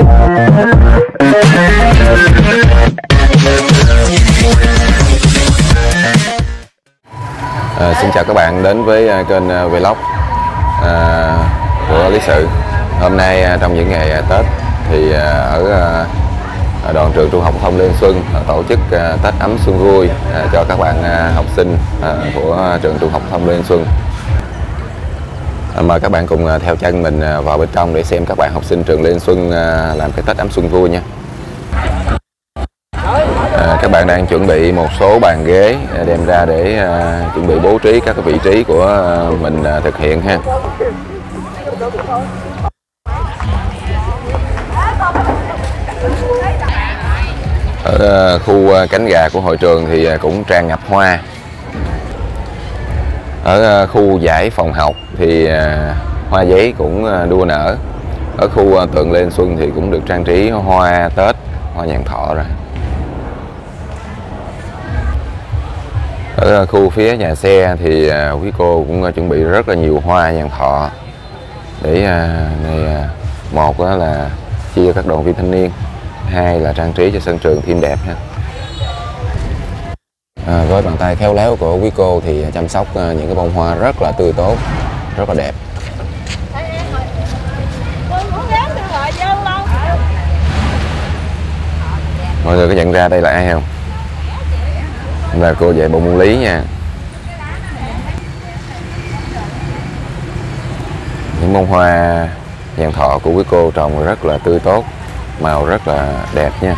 Xin chào các bạn đến với kênh vlog của Lý Sự. Hôm nay trong những ngày Tết thì ở đoàn trường trung học phổ thông Lê Văn Xuân tổ chức Tết ấm xuân vui cho các bạn học sinh của trường trung học phổ thông Lê Văn Xuân. Mời các bạn cùng theo chân mình vào bên trong để xem các bạn học sinh trường Lê Văn Xuân làm cái Tết ấm xuân vui nha. Các bạn đang chuẩn bị một số bàn ghế đem ra để chuẩn bị bố trí các cái vị trí của mình thực hiện ha. Ở khu cánh gà của hội trường thì cũng tràn ngập hoa. Ở khu dãy phòng học thì hoa giấy cũng đua nở. Ở khu tượng Lê Văn Xuân thì cũng được trang trí hoa Tết, hoa nhạn thọ rồi. Ở khu phía nhà xe thì quý cô cũng chuẩn bị rất là nhiều hoa nhạn thọ để này, một là chia cho các đoàn viên thanh niên, hai là trang trí cho sân trường thêm đẹp ha. Với bàn tay khéo léo của quý cô thì chăm sóc những cái bông hoa rất là tươi tốt, rất là đẹp. Mọi người có nhận ra đây là ai không? Là cô dạy bộ môn lý nha. Những bông hoa nhạn thọ của quý cô trồng rất là tươi tốt, màu rất là đẹp nha.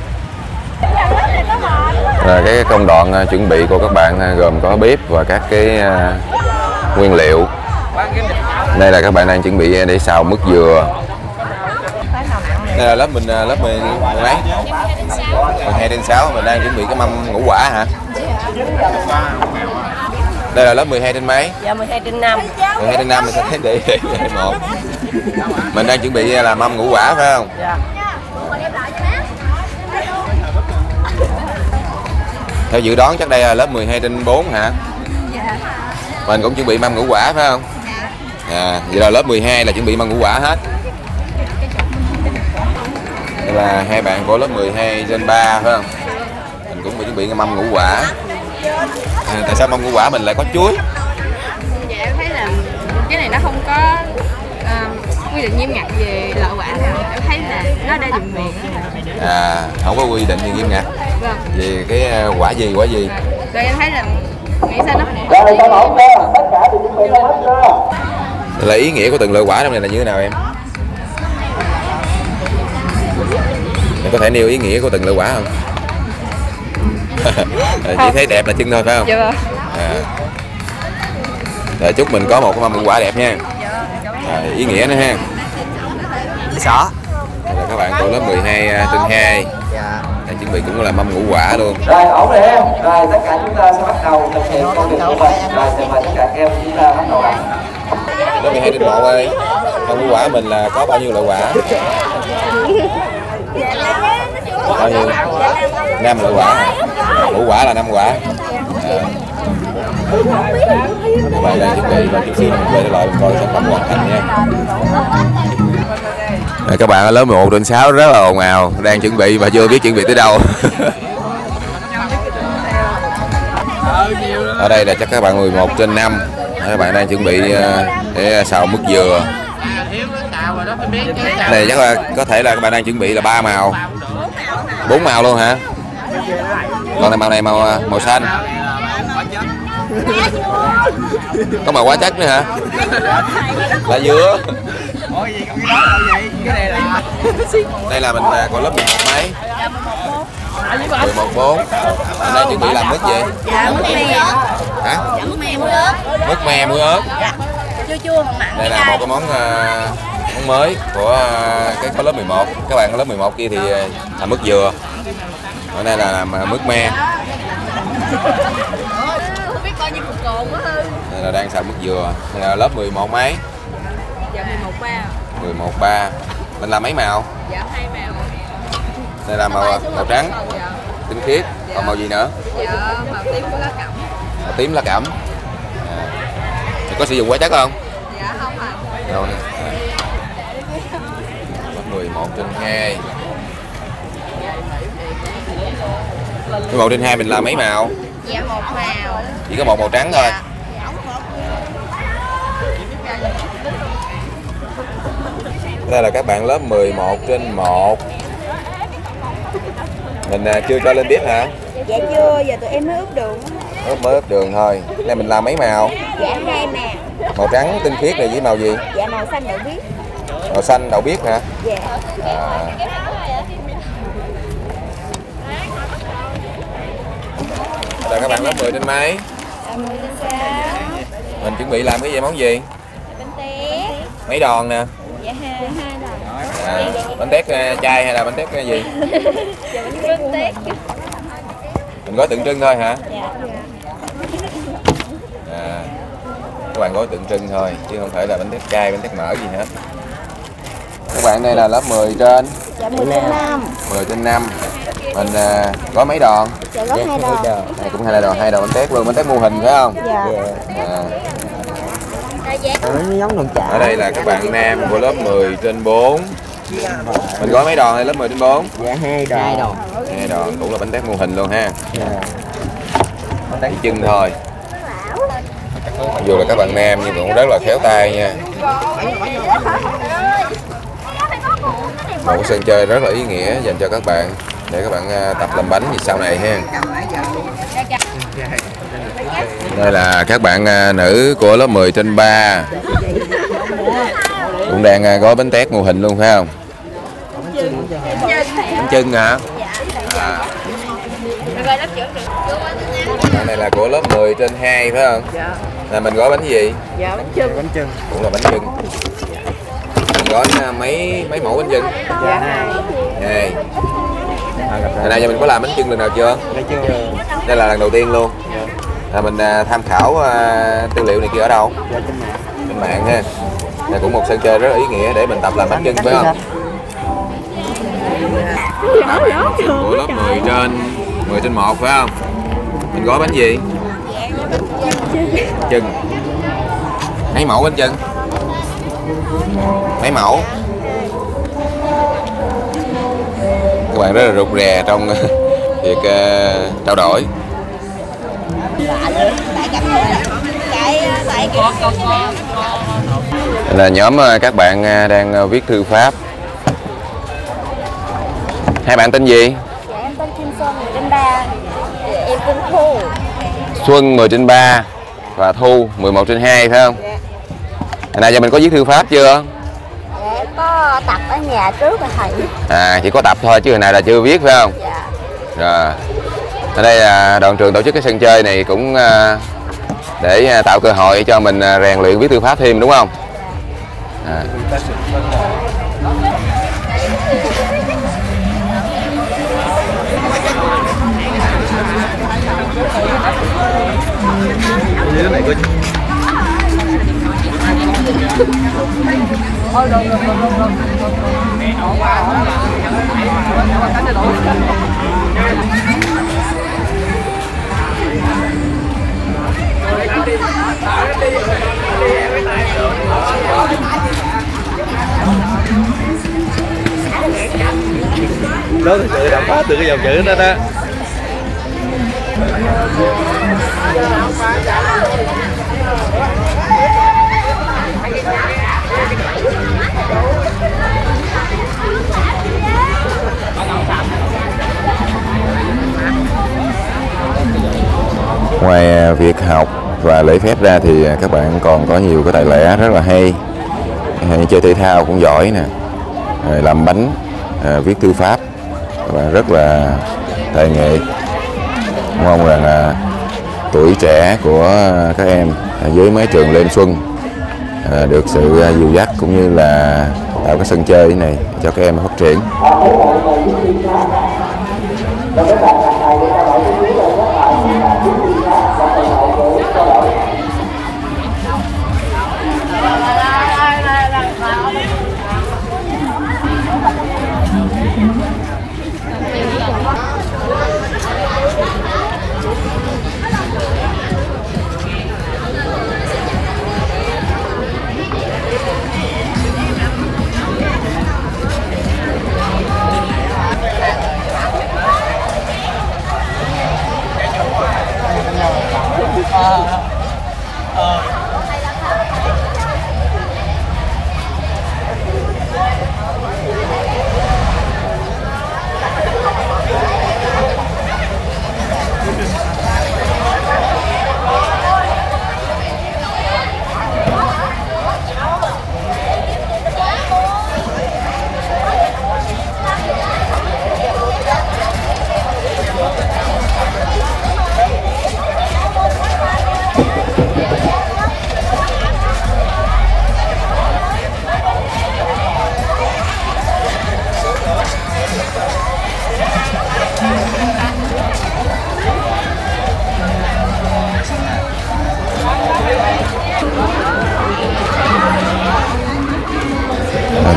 Cái công đoạn chuẩn bị của các bạn gồm có bếp và các cái nguyên liệu. Đây là các bạn đang chuẩn bị để xào mứt dừa. Đây là lớp mình mấy? 12/6 mình đang chuẩn bị cái mâm ngũ quả hả? Đây là lớp 12 trên mấy? Dạ 12/5. 12/5 mình sẽ thấy để một. Mình đang chuẩn bị là mâm ngũ quả phải không? Dạ. Theo dự đoán chắc đây là lớp 12/4 hả? Dạ. Mình cũng chuẩn bị mâm ngũ quả phải không? Vậy là lớp 12 là chuẩn bị mâm ngũ quả hết. Đây là hai bạn của lớp 12/3 phải không? Mình cũng chuẩn bị cái mâm ngũ quả. Tại sao mâm ngũ quả mình lại có chuối? Dạ em thấy là cái này nó không có quy định nghiêm ngặt về loại quả nào. Em thấy là nó đa dụng miệng. Không có quy định gì nghiêm ngặt. Vâng. Về cái quả gì? Rồi em thấy là nghĩ sao nó là ý nghĩa của từng loại quả trong này là như thế nào em? Em có thể nêu ý nghĩa của từng loại quả không? Chỉ thấy đẹp là chưng thôi phải không? Dạ vâng. Rồi chúc mình có một cái mâm ngũ quả đẹp nha. Ý nghĩa nữa ha. Sợ. Đây là các bạn của lớp 12/2. Đang chuẩn bị cũng là mâm ngũ quả luôn. Rồi ổn rồi em. Rồi tất cả chúng ta sẽ bắt đầu thực hiện công việc của mình. Rồi thì mời tất cả các em chúng ta bắt đầu làm. Lớp 12/1 ơi. Mâm ngũ quả mình là có bao nhiêu loại quả? Bao nhiêu? 5 loại quả. Ngũ quả là 5 quả. Các bạn đang chuẩn bị và chút xíu mình quay lại coi sản phẩm hoàn thành nha. Các bạn ở lớp 11/6 rất là ồn ào, đang chuẩn bị và chưa biết chuẩn bị tới đâu. Ở đây là chắc các bạn 11/5. Các bạn đang chuẩn bị để xào mứt dừa. Này chắc là có thể là các bạn đang chuẩn bị là 3 màu, 4 màu luôn hả? Còn màu này màu xanh. Có màu quá chất nữa hả? Là dứa. Đây là mình còn lớp 11 mấy? 11/4. Mình đang chuẩn bị làm mứt gì? Dạ mứt me. Hả? Mứt me muối ớt. Mứt me muối ớt. Dạ. Chua chua không mặn. Đây là một cái món mới của cái có lớp 11. Các bạn ở lớp 11 kia thì làm mứt dừa. Ở đây là làm mứt me. Không biết coi như cục cồn quá hư. Đây là đang xào mứt dừa. Đây là lớp 11 mấy? Dạ 11/3. 11/3. Mình làm mấy màu? Dạ 2 màu. Đây là màu trắng, tinh khiết. Còn màu gì nữa? Dạ màu tím của lá cẩm. Màu tím lá cẩm. Có sử dụng hóa chất không? Dạ không ạ. Rồi. 11/2. 11/2 mình làm mấy màu? Dạ một màu. Chỉ có một màu trắng thôi. Đây là các bạn lớp 11/1. Mình chưa cho lên bếp hả? Dạ chưa, giờ tụi em mới ướp đường. Mới ướp đường thôi. Đây mình làm mấy màu? Dạ 2 màu. Màu trắng tinh khiết này với màu gì? Dạ màu xanh đậu biếc. Màu xanh đậu biếc hả? Dạ. Đây các bạn lớp 10 trên mấy? 10/6. Mình chuẩn bị làm cái gì, món gì? Bánh tét. Mấy đòn nè? Dạ 2 đòn. Bánh tét chay hay là bánh tét cái gì? Dạ bánh tét. Mình gói tượng trưng thôi hả? Dạ. Các bạn gói tượng trưng thôi chứ không phải là bánh tét chay, bánh tét mỡ gì hết. Các bạn đây là lớp 10 trên? Dạ 10/5. 10/5. Mình gói mấy đòn? Dạ gói 2 đòn. Này cũng hai đòn bánh tét luôn, bánh tét mô hình phải không? Dạ. Ở đây là các bạn nam của lớp 10/4. Mình gói mấy đòn đây, lớp 10/4? Dạ 2 đòn. 2 đòn cũng là bánh tét mô hình luôn ha. Bánh tét chân thôi. Mặc dù là các bạn nam nhưng cũng rất là khéo tay nha. Một sân chơi rất là ý nghĩa dành cho các bạn để các bạn tập làm bánh gì sau này ha. Đây là các bạn nữ của lớp 10/3 cũng đang gói bánh tét mô hình luôn phải không? Bánh chưng hả? Đây là của lớp 10/2 phải không? Là mình gói bánh gì? Dạ bánh chưng. Cũng là bánh chưng. Mình gói mấy mẫu bánh chưng? Dạ 2. Hồi nay giờ mình có làm bánh chưng lần nào chưa? Dạ chưa. Đây là lần đầu tiên luôn. Mình tham khảo tư liệu này kia ở đâu? Dạ trên mạng. Trên mạng ha. Đây cũng một sân chơi rất là ý nghĩa để mình tập làm bánh chưng phải không? Của lớp 10/1 phải không? Mình gói bánh gì? Bánh chưng. Mấy mẫu bánh chưng? Mấy mẫu? Các bạn rất là rụt rè trong việc trao đổi. Là nhóm các bạn đang viết thư pháp. Hai bạn tên gì? Dạ em tên Kim Xuân 10/3. Em tên Thu. Xuân 10/3 và Thu 11/2 phải không? Dạ. Hồi nay giờ mình có viết thư pháp chưa? Dạ em có tập ở nhà trước rồi thầy. Chỉ có tập thôi chứ hồi này là chưa viết phải không? Dạ. Rồi. Ở đây là đoàn trường tổ chức cái sân chơi này cũng để tạo cơ hội cho mình rèn luyện viết thư pháp thêm đúng không? Đó thực sự đọc phá từ cái dòng chữ đó đó. Ngoài việc học và lễ phép ra thì các bạn còn có nhiều cái tài lẻ rất là hay. Chơi thể thao cũng giỏi nè, làm bánh, viết thư pháp, các bạn rất là tài nghệ. Mong rằng tuổi trẻ của các em với mấy trường Lên Xuân được sự dìu dắt cũng như là tạo cái sân chơi này cho các em phát triển.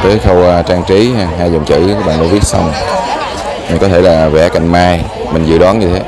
tới khâu trang trí ha. 2 dòng chữ các bạn đã viết xong. Mình có thể là vẽ cành mai, mình dự đoán như thế.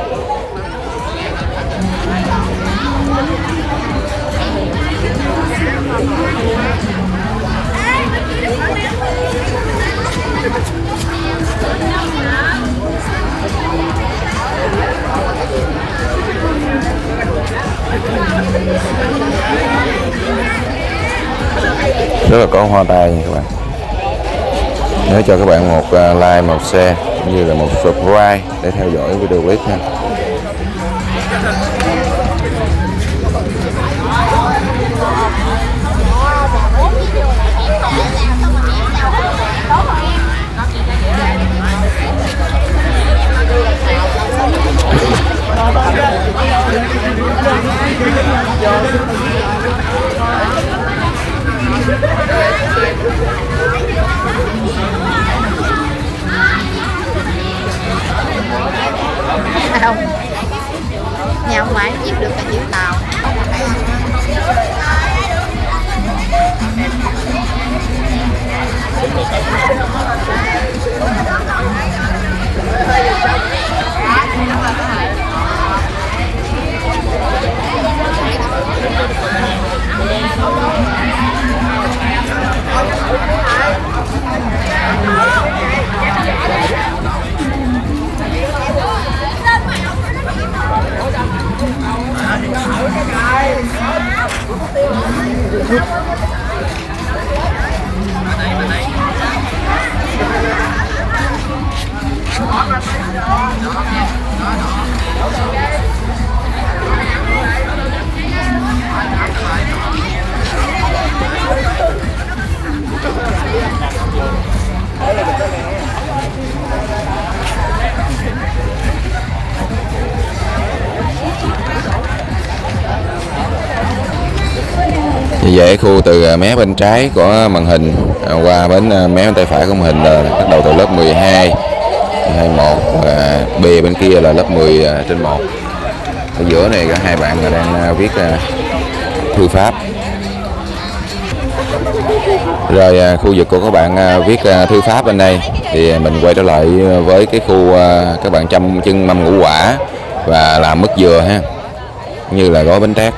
Rất là có hoa tai nha các bạn. Nhớ cho các bạn một like, một share cũng như là một subscribe để theo dõi video clip nha. Không, nhà ông ngoại giết được cả chữ tàu. Như vậy khu từ mé bên trái của màn hình qua bên mé bên tay phải của màn hình là bắt đầu từ lớp 12, 21 và B bên kia là lớp 10/1. Ở giữa này cả hai bạn đang viết thư pháp. Rồi khu vực của các bạn viết thư pháp bên đây thì mình quay trở lại với cái khu các bạn châm chân mâm ngũ quả và làm mứt dừa ha, như là gói bánh tét.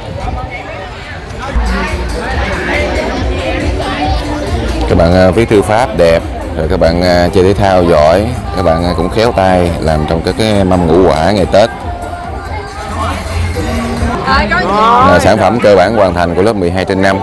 Các bạn viết thư pháp đẹp, rồi các bạn chơi thể thao giỏi, các bạn cũng khéo tay làm trong các cái mâm ngũ quả ngày Tết. Sản phẩm cơ bản hoàn thành của lớp 12/5.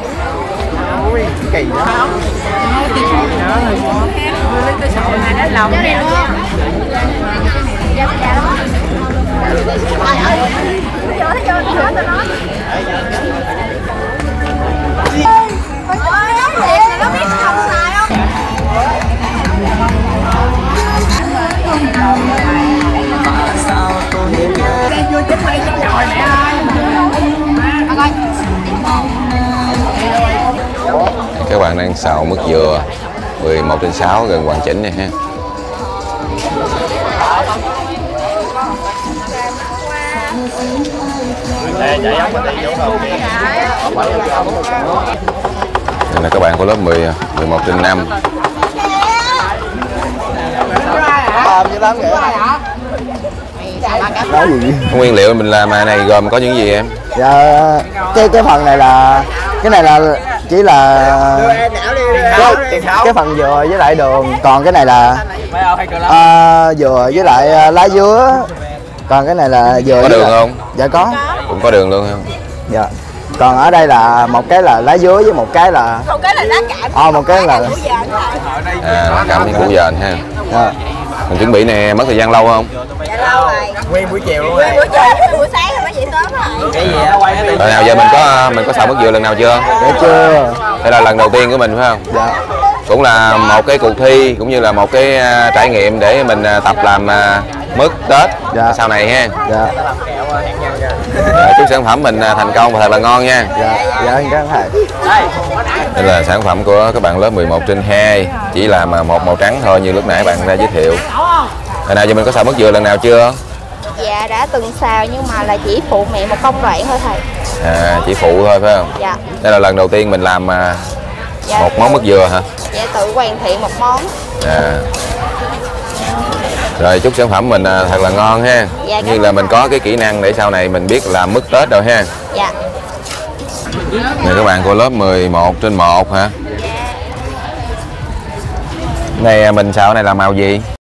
Các bạn đang xào mứt dừa 11/6 gần hoàn chỉnh này ha. Đây là các bạn của lớp 11/5. Nguyên liệu mình làm này gồm có những gì em? Dạ, cái phần này là chỉ là cái phần dừa với lại đường, còn cái này là dừa với lại lá dứa, còn cái này là dừa. Có đường không? Dạ có. Cũng có đường luôn không? Dạ. Còn ở đây là một cái là lá dứa với một cái là một cái là lá cam, một cái là lá cam với củ dền ha. Dạ. Mình chuẩn bị này mất thời gian lâu không? Dạ lâu rồi. Nguyên buổi chiều luôn. Nguyên buổi chiều, buổi sáng rồi mới dậy sớm rồi. Cái gì Rồi nào giờ mình có xào mứt dừa lần nào chưa? Dạ chưa. Đây là lần đầu tiên của mình phải không? Dạ. Cũng là một cái cuộc thi cũng như là một cái trải nghiệm để mình tập làm mứt Tết sau này ha. Dạ. Chúc sản phẩm mình thành công và thật là ngon nha. Dạ, dạ các thầy. Đây là sản phẩm của các bạn lớp 11/2, chỉ là một màu trắng thôi như lúc nãy bạn ra giới thiệu. Hồi nào giờ mình có xào mứt dừa lần nào chưa? Dạ đã từng xào nhưng mà là chỉ phụ mẹ một công đoạn thôi thầy. Chỉ phụ thôi phải không? Dạ. Đây là lần đầu tiên mình làm một món mứt dừa hả? Dạ tự hoàn thiện một món. Rồi chúc sản phẩm mình thật là ngon ha. Dạ, như là mình có cái kỹ năng để sau này mình biết làm mứt Tết rồi ha. Dạ. Này các bạn, của lớp 11/1 hả? Này mình xào này là màu gì?